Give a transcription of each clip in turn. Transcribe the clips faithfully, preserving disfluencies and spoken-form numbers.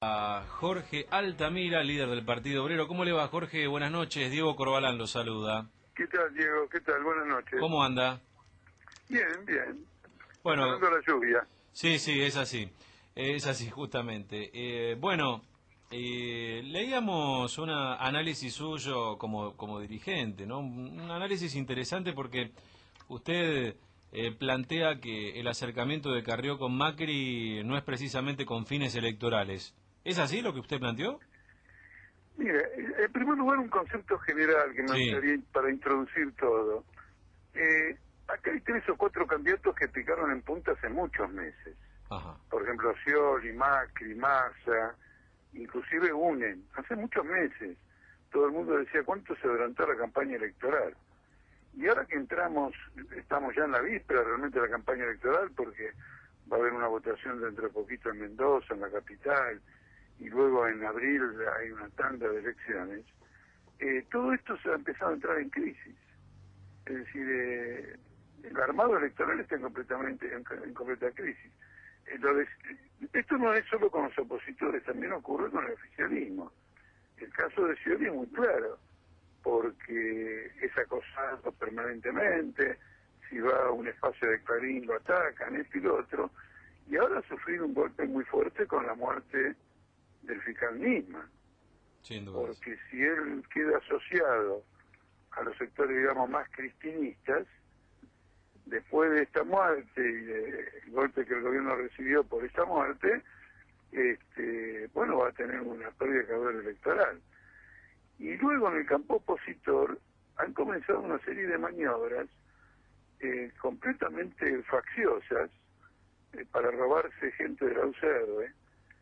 A Jorge Altamira, líder del Partido Obrero. ¿Cómo le va, Jorge? Buenas noches. Diego Corbalán lo saluda. ¿Qué tal, Diego? ¿Qué tal? Buenas noches. ¿Cómo anda? Bien, bien. Bueno, Esperando la lluvia. Sí, sí, es así. Es así, justamente. Eh, bueno, eh, leíamos un análisis suyo como, como dirigente, ¿no? Un análisis interesante porque usted eh, plantea que el acercamiento de Carrió con Macri no es precisamente con fines electorales. ¿Es así lo que usted planteó? Mire, en primer lugar un concepto general que me Sí. gustaría para introducir todo. Eh, acá hay tres o cuatro candidatos que picaron en punta hace muchos meses. Ajá. Por ejemplo, Scioli, Macri, Massa, inclusive Unen. Hace muchos meses todo el mundo decía cuánto se adelantó la campaña electoral. Y ahora que entramos, estamos ya en la víspera realmente de la campaña electoral porque va a haber una votación dentro de poquito en Mendoza, en la capital, y luego en abril hay una tanda de elecciones. Eh, todo esto se ha empezado a entrar en crisis. Es decir, eh, el armado electoral está en, completamente, en, en completa crisis. Entonces, esto no es solo con los opositores, también ocurre con el oficialismo. El caso de Scioli es muy claro, porque es acosado permanentemente, si va a un espacio de Clarín lo atacan, esto y lo otro, y ahora ha sufrido un golpe muy fuerte con la muerte del fiscal Nisman. Sin duda. Porque si él queda asociado a los sectores, digamos, más cristinistas, después de esta muerte y del golpe que el gobierno recibió por esta muerte, este, bueno, va a tener una pérdida de caudal electoral. Y luego en el campo opositor han comenzado una serie de maniobras eh, completamente facciosas eh, para robarse gente de la U C R,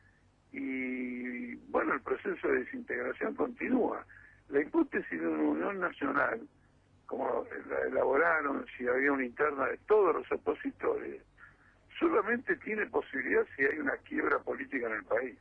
y bueno, el proceso de desintegración continúa. La hipótesis de una unión nacional, como la elaboraron, si había una interna de todos los opositores, solamente tiene posibilidad si hay una quiebra política en el país.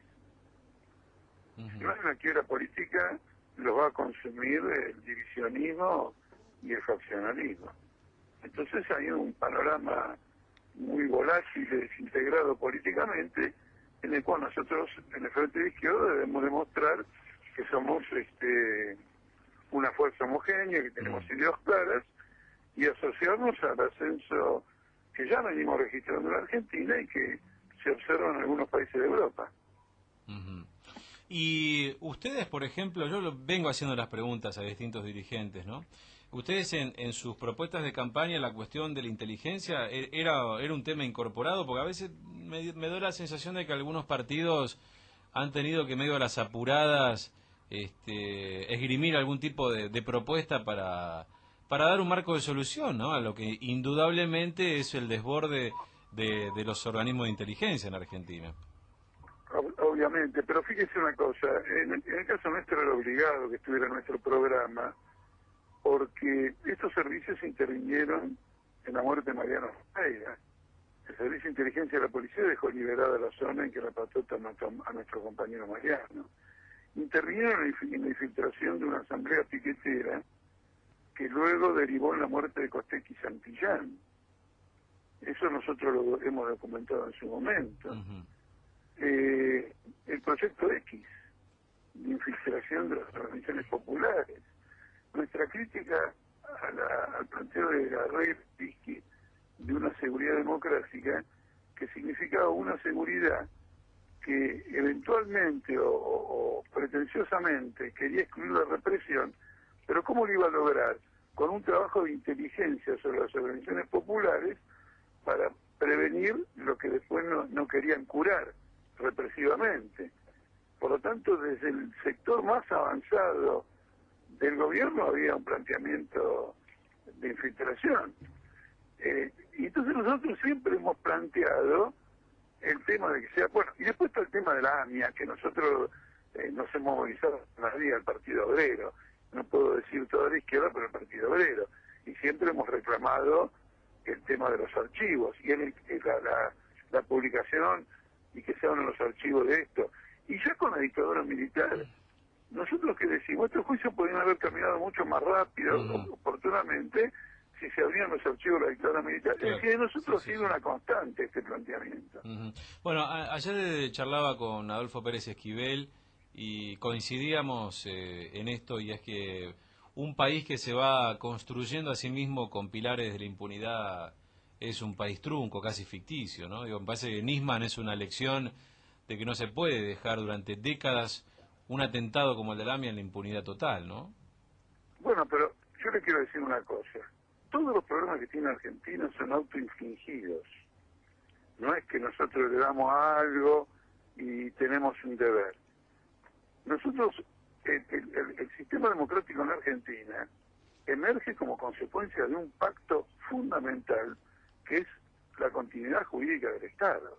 Uh-huh. Si no hay una quiebra política, lo va a consumir el divisionismo y el faccionalismo. Entonces hay un panorama muy volátil y desintegrado políticamente, en el cual nosotros, en el Frente de Izquierda, debemos demostrar que somos este, una fuerza homogénea, que tenemos mm. ideas claras, y asociarnos al ascenso que ya venimos registrando en la Argentina y que se observa en algunos países de Europa. Uh-huh. Y ustedes, por ejemplo, yo lo vengo haciendo las preguntas a distintos dirigentes, ¿no? Ustedes en, en sus propuestas de campaña, la cuestión de la inteligencia era, era un tema incorporado, porque a veces me, me da la sensación de que algunos partidos han tenido que medio a las apuradas este, esgrimir algún tipo de, de propuesta para, para dar un marco de solución, ¿no? A lo que indudablemente es el desborde de, de los organismos de inteligencia en Argentina. Obviamente, pero fíjese una cosa, en el, en el caso nuestro era obligado que estuviera en nuestro programa, porque estos servicios intervinieron en la muerte de Mariano Ferreira. El Servicio de Inteligencia de la Policía dejó liberada la zona en que la patota mató a nuestro compañero Mariano. Intervinieron en la infiltración de una asamblea piquetera que luego derivó en la muerte de Costec y Santillán. Eso nosotros lo hemos documentado en su momento. Uh-huh. Eh, el proyecto X, de infiltración de las organizaciones populares. Nuestra crítica a la, al planteo de la red de una seguridad democrática, que significaba una seguridad que eventualmente o, o, o pretenciosamente quería excluir la represión, pero ¿cómo lo iba a lograr? Con un trabajo de inteligencia sobre las organizaciones populares para prevenir lo que después no, no querían curar represivamente. Por lo tanto, desde el sector más avanzado del gobierno había un planteamiento de infiltración. Eh, y entonces nosotros siempre hemos planteado el tema de que sea... Bueno, y después está el tema de la AMIA, que nosotros eh, nos hemos movilizado una día al Partido Obrero. No puedo decir toda la izquierda, pero el Partido Obrero. Y siempre hemos reclamado el tema de los archivos, y en el, la, la, la publicación y que se abran los archivos de esto. Y ya con la dictadura militar, nosotros que decimos, estos juicios podrían haber caminado mucho más rápido, uh-huh. oportunamente, si se abrían los archivos de la dictadura militar. Claro. Es que nosotros Sí, ha sí, sido sí. una constante este planteamiento. Uh-huh. Bueno, a- ayer charlaba con Adolfo Pérez Esquivel y coincidíamos eh, en esto, y es que un país que se va construyendo a sí mismo con pilares de la impunidad es un país trunco, casi ficticio, ¿no? Digo, me parece que Nisman es una lección de que no se puede dejar durante décadas un atentado como el de AMIA en la impunidad total, ¿no? Bueno, pero yo le quiero decir una cosa. Todos los problemas que tiene Argentina son autoinfligidos. No es que nosotros le damos algo y tenemos un deber. Nosotros, el, el, el sistema democrático en Argentina emerge como consecuencia de un pacto fundamental que es la continuidad jurídica del Estado.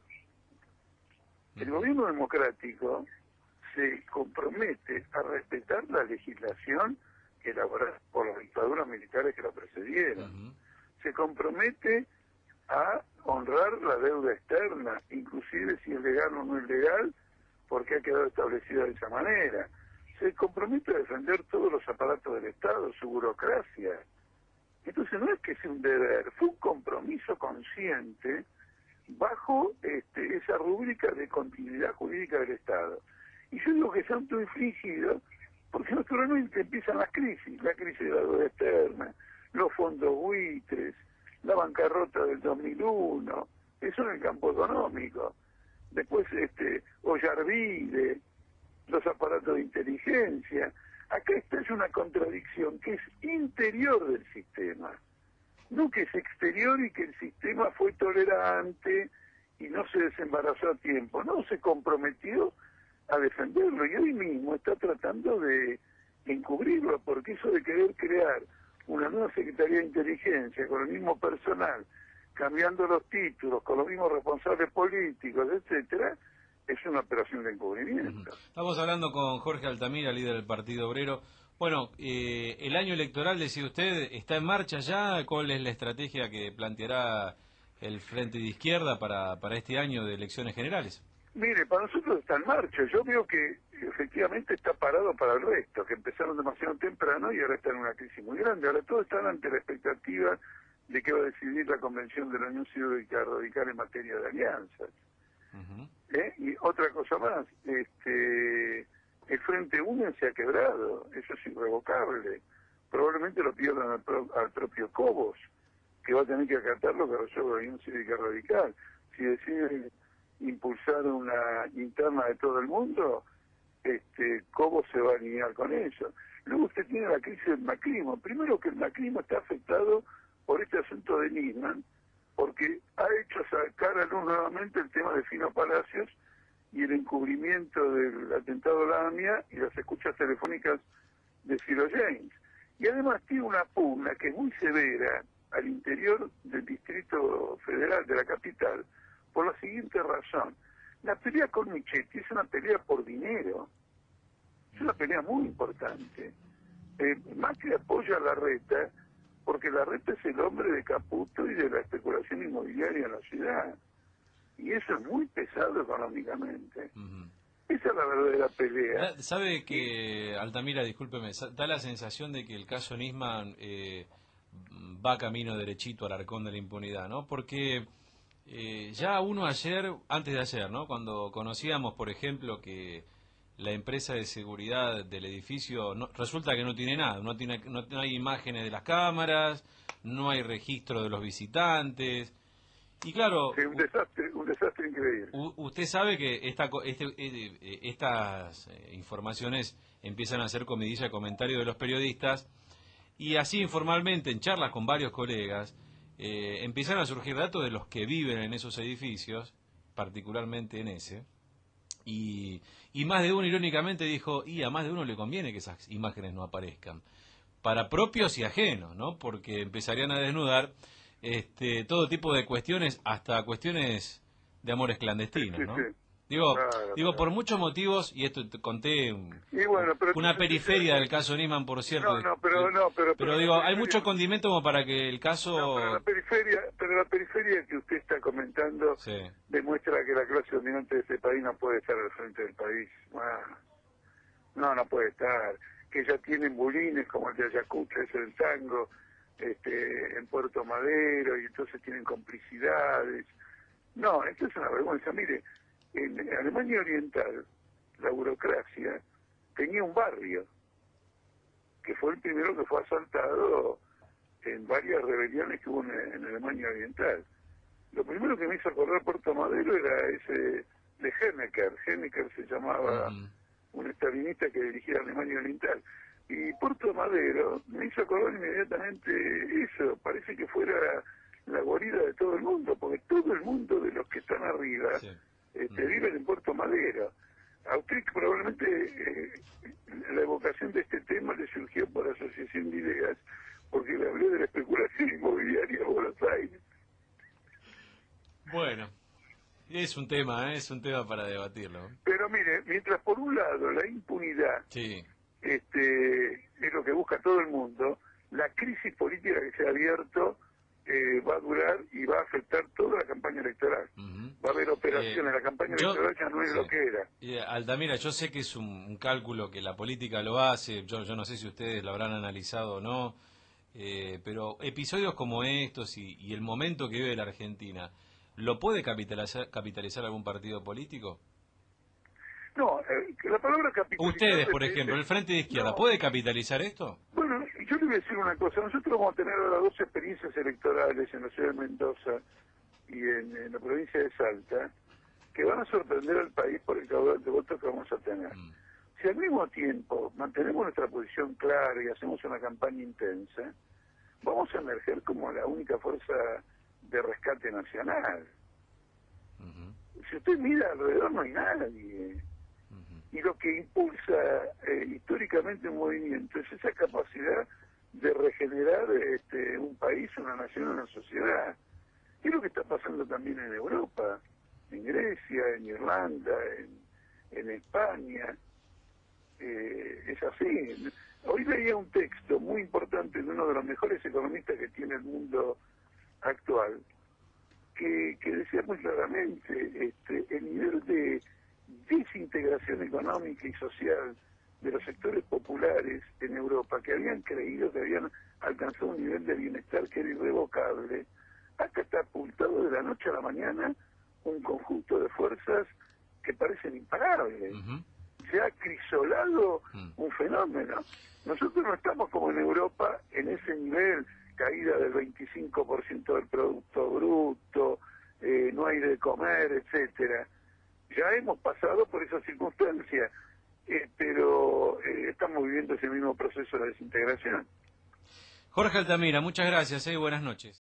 El gobierno democrático se compromete a respetar la legislación elaborada por las dictaduras militares que la precedieron. Uh-huh. Se compromete a honrar la deuda externa, inclusive si es legal o no es legal, porque ha quedado establecida de esa manera. Se compromete a defender todos los aparatos del Estado, su burocracia. Entonces no es que sea un deber, fue un compromiso consciente bajo este, esa rúbrica de continuidad jurídica del Estado. Y yo digo que se ha autoinfligido porque naturalmente empiezan las crisis, la crisis de la deuda externa, los fondos buitres, la bancarrota del dos mil uno, eso en el campo económico. Después este Ollarvide, los aparatos de inteligencia. Acá esta es una contradicción que es interior del sistema, no que es exterior y que el sistema fue tolerante y no se desembarazó a tiempo, no, se comprometió a defenderlo y hoy mismo está tratando de encubrirlo, porque eso de querer crear una nueva Secretaría de Inteligencia con el mismo personal, cambiando los títulos, con los mismos responsables políticos, etcétera, es una operación de encubrimiento. Estamos hablando con Jorge Altamira, líder del Partido Obrero. Bueno, eh, el año electoral, decía usted, ¿está en marcha ya? ¿Cuál es la estrategia que planteará el Frente de Izquierda para, para este año de elecciones generales? Mire, para nosotros está en marcha. Yo veo que efectivamente está parado para el resto, que empezaron demasiado temprano y ahora están en una crisis muy grande. Ahora todos están ante la expectativa de qué va a decidir la Convención de la Unión Cívica Radical en materia de alianzas. Uh-huh. ¿Eh? Y otra cosa más, este, el Frente Unión se ha quebrado, eso es irrevocable. Probablemente lo pierdan al, pro, al propio Cobos, que va a tener que acatar lo que resuelve la Unión Cívica Radical. Si deciden impulsar una interna de todo el mundo, este, Cobos se va a alinear con eso. Luego usted tiene la crisis del macrismo. Primero que el macrismo está afectado por este asunto de Nisman, porque ha hecho sacar a luz nuevamente el tema de Fino Palacios y el encubrimiento del atentado a la AMIA y las escuchas telefónicas de Ciro James. Y además tiene una pugna que es muy severa al interior del Distrito Federal de la capital, por la siguiente razón. La pelea con Michetti es una pelea por dinero, es una pelea muy importante. Eh, Macri apoya a Larreta porque Larreta es el hombre de Caputo y de la especulación inmobiliaria en la ciudad. Y eso es muy pesado económicamente. Uh-huh. Esa es la verdadera pelea. ¿Sabe que, Altamira, discúlpeme, da la sensación de que el caso Nisman eh, va camino derechito al arcón de la impunidad, ¿no? Porque eh, ya uno ayer, antes de ayer, ¿no? Cuando conocíamos, por ejemplo, que la empresa de seguridad del edificio no, resulta que no tiene nada, no, tiene, no, no hay imágenes de las cámaras, no hay registro de los visitantes. Y claro, sí, un desastre, un desastre increíble. U, usted sabe que esta, este, eh, estas eh, informaciones empiezan a ser comidilla de comentario de los periodistas y así informalmente en charlas con varios colegas eh, empiezan a surgir datos de los que viven en esos edificios, particularmente en ese, y, y más de uno irónicamente dijo, y a más de uno le conviene que esas imágenes no aparezcan, para propios y ajenos, ¿no? Porque empezarían a desnudar Este, todo tipo de cuestiones, hasta cuestiones de amores clandestinos, ¿no? Sí, sí, sí. Digo, claro, digo claro. Por muchos motivos, y esto te conté un, bueno, pero una periferia del caso Nisman, por cierto. No, no, pero, no, pero, pero, pero digo, hay mucho condimento como para que el caso... No, pero la periferia, pero la periferia que usted está comentando sí. demuestra que la clase dominante de este país no puede estar al frente del país. Ah, no, no puede estar. Que ya tienen bulines como el de Ayacucho, ese del tango, este, en Puerto Madero y entonces tienen complicidades. No, esto es una vergüenza. Mire, en Alemania Oriental, la burocracia tenía un barrio, que fue el primero que fue asaltado en varias rebeliones que hubo en, en Alemania Oriental. Lo primero que me hizo acordar Puerto Madero era ese de Hennecker. Hennecker se llamaba, uh-huh. un estalinista que dirigía Alemania Oriental. Y Puerto Madero me hizo acordar inmediatamente eso. Parece que fuera la guarida de todo el mundo, porque todo el mundo de los que están arriba sí. este, uh-huh. viven en Puerto Madero. A usted probablemente eh, la evocación de este tema le surgió por asociación de ideas, porque le hablé de la especulación inmobiliaria en Buenos Aires. Bueno, es un tema, ¿eh? es un tema para debatirlo. Pero mire, mientras por un lado la impunidad sí. este, es lo que busca todo el mundo, la crisis política que se ha abierto eh, va a durar y va a afectar toda la campaña electoral. Uh-huh. Va a haber operaciones, eh, la campaña yo, electoral ya no es sí. lo que era. Eh, Altamira, yo sé que es un, un cálculo que la política lo hace, yo, yo no sé si ustedes lo habrán analizado o no, eh, pero episodios como estos y, y el momento que vive la Argentina, ¿lo puede capitalizar, capitalizar algún partido político? No, eh, la palabra capitalizar... Ustedes, por ejemplo, el Frente de Izquierda, no. ¿puede capitalizar esto? Bueno, yo le voy a decir una cosa. Nosotros vamos a tener ahora dos experiencias electorales en la ciudad de Mendoza y en, en la provincia de Salta que van a sorprender al país por el caudal de votos que vamos a tener. Mm. Si al mismo tiempo mantenemos nuestra posición clara y hacemos una campaña intensa, vamos a emerger como la única fuerza de rescate nacional. Uh-huh. Si usted mira alrededor no hay nadie. Uh-huh. Y lo que impulsa eh, históricamente un movimiento es esa capacidad de regenerar este, un país, una nación, una sociedad. Y es lo que está pasando también en Europa, en Grecia, en Irlanda, en, en España. Eh, es así. Hoy leía un texto muy importante de uno de los mejores economistas que tiene el mundo actual, que, que decía muy claramente este, el nivel de desintegración económica y social de los sectores populares en Europa, que habían creído que habían alcanzado un nivel de bienestar que era irrevocable, ha catapultado de la noche a la mañana un conjunto de fuerzas que parecen imparables. Uh-huh. Se ha acrisolado uh-huh. un fenómeno. Nosotros no estamos como en Europa en ese nivel, caída del veinticinco por ciento del Producto Bruto, eh, no hay de comer, etcétera. Ya hemos pasado por esa circunstancia, eh, pero eh, estamos viviendo ese mismo proceso de desintegración. Jorge Altamira, muchas gracias y eh, buenas noches.